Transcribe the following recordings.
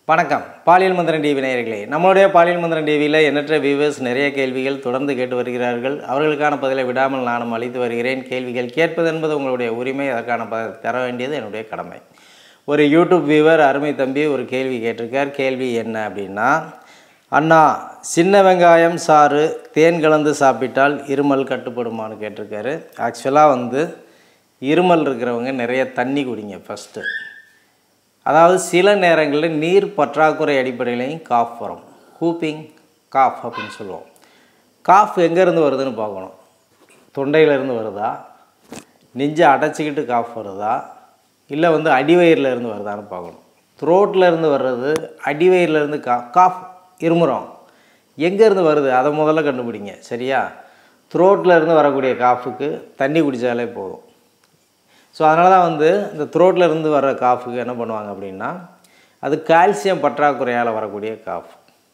வணக்கம் பாலியல் மந்திரம் டிவி நேயர்களே நம்மளுடைய பாலியல் மந்திரம் டிவியில் எண்ணற்ற வியூவர்ஸ் நிறைய கேள்விகள் தொடர்ந்து கேட்டு வருகிறார்கள் அவர்களுக்கான பதிலை விடாமல் நானும் அளித்து வருகிறேன் கேள்விகள் கேட்பது என்பது உங்களுடைய உரிமை அதற்கான பதில் தர வேண்டியது என்னுடைய கடமை ஒரு யூடியூப் வியூவர் அருமை தம்பி ஒரு கேள்வி கேட்டிருக்கார் கேள்வி என்ன அப்படின்னா அண்ணா சின்ன வெங்காயம் சாறு தேன் கலந்து சாப்பிட்டால் இருமல் கட்டுப்படுமான்னு கேட்டிருக்காரு ஆக்சுவலாக இருமல் இருக்கிறவங்க நிறைய தண்ணி குடிங்க ஃபஸ்ட்டு அதாவது சில நேரங்களில் நீர் பற்றாக்குறை அடிப்படையிலையும் காஃப் வரும் ஹூப்பிங் காஃப் அப்படின்னு சொல்லுவோம் காஃப் எங்கேருந்து வருதுன்னு பார்க்கணும் தொண்டையிலேருந்து வருதா நெஞ்சை அடைச்சிக்கிட்டு காஃப் வருதா இல்லை அடிவயிறில் இருந்து வருதான்னு பார்க்கணும் த்ரோட்டில் இருந்து வர்றது அடிவயிறிலேருந்து காஃப் இருமுறோம் எங்கேருந்து வருது அதை முதல்ல கண்டுபிடிங்க சரியா த்ரோட்டில் இருந்து வரக்கூடிய காஃபுக்கு தண்ணி குடித்தாலே போதும் ஸோ அதனால தான் இந்த த்ரோட்டில் இருந்து வர காஃபுக்கு என்ன பண்ணுவாங்க அப்படின்னா அது கால்சியம் பற்றாக்குறையால் வரக்கூடிய காஃப்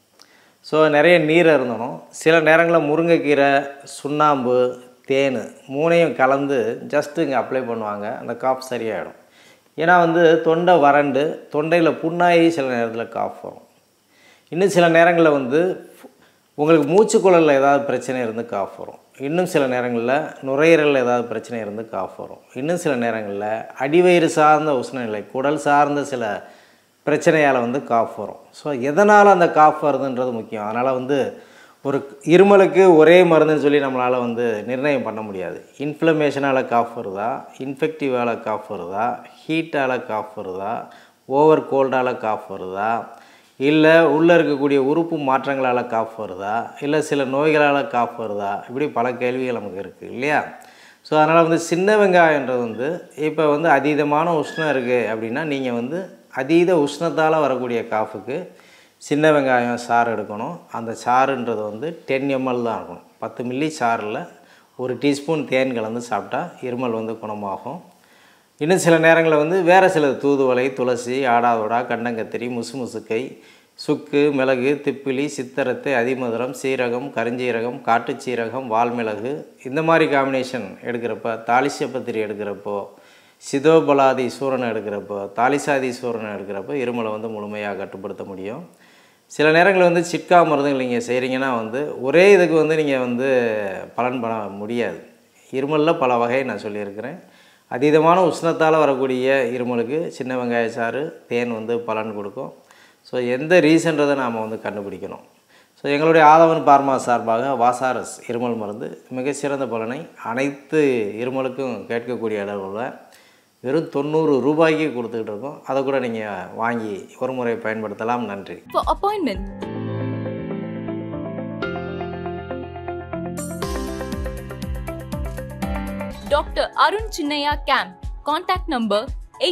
ஸோ நிறைய நீர் இருந்தணும் சில நேரங்களில் முருங்கைக்கீரை சுண்ணாம்பு தேன் மூணையும் கலந்து ஜஸ்ட்டு இங்கே அப்ளை பண்ணுவாங்க அந்த காஃப் சரியாயிடும் ஏன்னா தொண்டை வறண்டு தொண்டையில் புண்ணாகி சில நேரத்தில் காஃப் வரும் இன்னும் சில நேரங்களில் உங்களுக்கு மூச்சுக்குழலில் ஏதாவது பிரச்சனை இருந்து காஃப் வரும் இன்னும் சில நேரங்களில் நுரையீரலில் ஏதாவது பிரச்சனை இருந்து காஃப் வரும் இன்னும் சில நேரங்களில் அடிவயிறு சார்ந்த உஷ்ணநிலை குடல் சார்ந்த சில பிரச்சனையால் காஃப் வரும் ஸோ எதனால் அந்த காஃப் வருதுன்றது முக்கியம் அதனால் ஒரு இருமலுக்கு ஒரே மருந்துன்னு சொல்லி நம்மளால் நிர்ணயம் பண்ண முடியாது இன்ஃப்ளமேஷனால் காஃப் வருதா இன்ஃபெக்டிவால் காஃப் வருதா ஹீட்டால் காஃப் வருதா ஓவர் கோல்டால் காஃப் வருதா இல்லை உள்ளே இருக்கக்கூடிய உறுப்பு மாற்றங்களால் காஃப் வருதா இல்லை சில நோய்களால் காஃப் வருதா இப்படி பல கேள்விகள் நமக்கு இருக்குது இல்லையா ஸோ அதனால் சின்ன வெங்காயன்றது இப்போ அதீதமான உஷ்ணம் இருக்குது அப்படின்னா நீங்கள் அதீத உஷ்ணத்தால் வரக்கூடிய காஃபுக்கு சின்ன வெங்காயம் சாறு எடுக்கணும் அந்த சாறுன்றது 10 ml தான் இருக்கணும் 10 மில்லி சாறில் ஒரு டீஸ்பூன் தேன் கலந்து சாப்பிட்டா இருமல் குணமாகும் இன்னும் சில நேரங்களில் வேறு சில தூதுவளை துளசி ஆடாதோடா கண்டங்கத்திரி முசுமுசுக்கை சுக்கு மிளகு திப்பிலி சித்தரத்து அதிமதுரம் சீரகம் கருஞ்சீரகம் காட்டுச்சீரகம் வால்மிளகு இந்த மாதிரி காம்பினேஷன் எடுக்கிறப்ப தாலிசப்பத்திரி எடுக்கிறப்போ சிதோபலாதி சூரணம் எடுக்கிறப்போ தாலிசாதி சூரணம் எடுக்கிறப்போ இருமலை முழுமையாக கட்டுப்படுத்த முடியும் சில நேரங்களில் சிட்கா மருந்துகள் நீங்கள் செய்கிறீங்கன்னா ஒரே இதுக்கு நீங்கள் பலன் பண்ண முடியாது இருமலில் பல வகை நான் சொல்லியிருக்கிறேன் அதீதமான உஷ்ணத்தால் வரக்கூடிய இருமலுக்கு சின்ன வெங்காய சாறு தேன் பலன் கொடுக்கும் ஸோ எந்த ரீசன்றதை நாம் கண்டுபிடிக்கணும் ஸோ எங்களுடைய ஆதவன் பார்மா சார்பாக வாசாரஸ் இருமல் மருந்து மிகச்சிறந்த பலனை அனைத்து இருமலுக்கும் கேட்கக்கூடிய அளவில் வெறும் 90 ரூபாய்க்கு கொடுத்துக்கிட்டு இருக்கோம் அதை கூட நீங்கள் வாங்கி ஒரு முறை பயன்படுத்தலாம் நன்றி For appointment Dr. Arun Chinnaya Camp. Contact number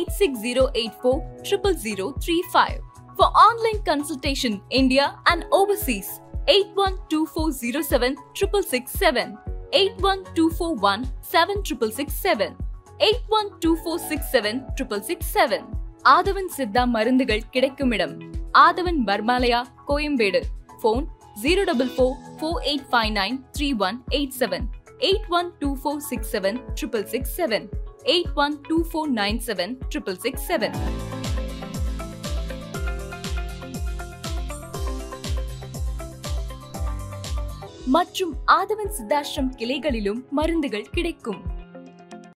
86084 For online consultation, India and overseas, 812407 667, 81241 7667, 812467 667. ஆதவன் சித்தா மருந்துகள் கிடைக்குமிடம் ஆதவன் பர்மாலயா கோயம்பேடு phone 04448593187 812467 667 812497 667. மற்றும் ஆதவன் சித்தாஷ்ரம் கிளைகளிலும் மருந்துகள் கிடைக்கும்.